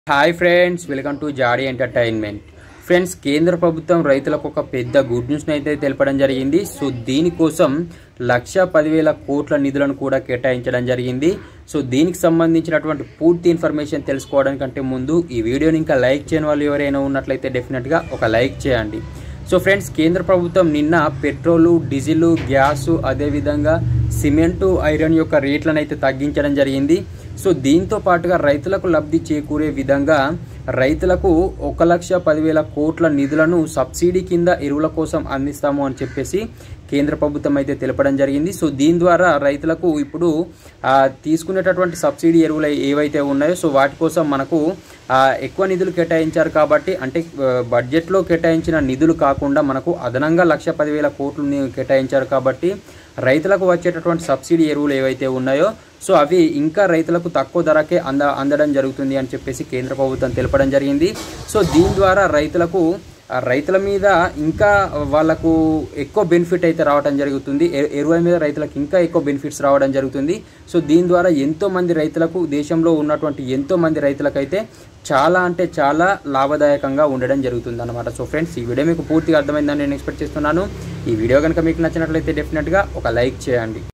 Hi friends, welcome to Jaadi entertainment. Friends, కేంద్ర ప్రభుత్వం రైతులకు ఒక పెద్ద గుడ్ న్యూస్ని అయితే తెలపడం జరిగింది. సో దీనికోసం 1,10,000 కోట్ల నిధులను కూడా కేటాయించడం జరిగింది. సో దీనికి సంబంధించినటువంటి పూర్తి ఇన్ఫర్మేషన్ తెలుసుకోవడానికంటే ముందు ఈ వీడియోని ఇంకా లైక్ చేయని వాళ్ళు ఎవరైనా ఉన్నట్లయితే డెఫినెట్గా ఒక లైక్ చేయండి. సో ఫ్రెండ్స్, కేంద్ర ప్రభుత్వం నిన్న పెట్రోలు, డీజిల్, గ్యాసు, అదేవిధంగా సిమెంటు, ఐరన్ యొక్క రేట్లను అయితే తగ్గించడం జరిగింది. సో దీంతో పాటుగా రైతులకు లబ్ధి చేకూరే విధంగా రైతులకు 1,10,000 కోట్ల నిధులను సబ్సిడీ కింద ఎరువుల కోసం అందిస్తాము అని చెప్పేసి కేంద్ర ప్రభుత్వం అయితే తెలపడం జరిగింది. సో దీని ద్వారా రైతులకు ఇప్పుడు తీసుకునేటటువంటి సబ్సిడీ ఎరువులు ఏవైతే ఉన్నాయో సో వాటి కోసం మనకు ఎక్కువ నిధులు కేటాయించారు కాబట్టి, అంటే బడ్జెట్లో కేటాయించిన నిధులు కాకుండా మనకు అదనంగా 1,10,000 కోట్లు కేటాయించారు కాబట్టి రైతులకు వచ్చేటటువంటి సబ్సిడీ ఎరువులు ఏవైతే ఉన్నాయో సో అవి ఇంకా రైతులకు తక్కువ ధరకే అందడం జరుగుతుంది అని చెప్పేసి కేంద్ర ప్రభుత్వం తెలపడం జరిగింది. సో దీని ద్వారా రైతుల మీద ఇంకా వాళ్ళకు ఎక్కువ బెనిఫిట్ అయితే రావడం జరుగుతుంది. ఎరువుల మీద రైతులకు ఇంకా ఎక్కువ బెనిఫిట్స్ రావడం జరుగుతుంది. సో దీని ద్వారా ఎంతోమంది రైతులకు, దేశంలో ఉన్నటువంటి ఎంతోమంది రైతులకైతే చాలా అంటే చాలా లాభదాయకంగా ఉండడం జరుగుతుంది అన్నమాట. సో ఫ్రెండ్స్, ఈ వీడియో మీకు పూర్తిగా అర్థమైందని నేను ఎక్స్పెక్ట్ చేస్తున్నాను. ఈ వీడియో కనుక మీకు నచ్చినట్లయితే డెఫినెట్గా ఒక లైక్ చేయండి.